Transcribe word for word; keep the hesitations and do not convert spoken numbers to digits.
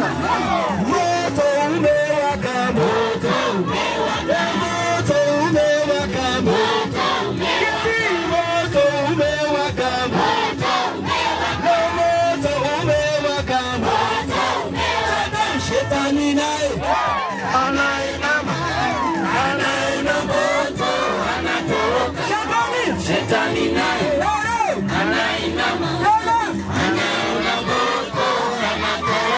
Moto umewaka, moto umewaka, moto umewaka, moto umewaka, moto umewaka, moto umewaka. Shetani naye anainama, anainama, moto anatoroka. Shetani naye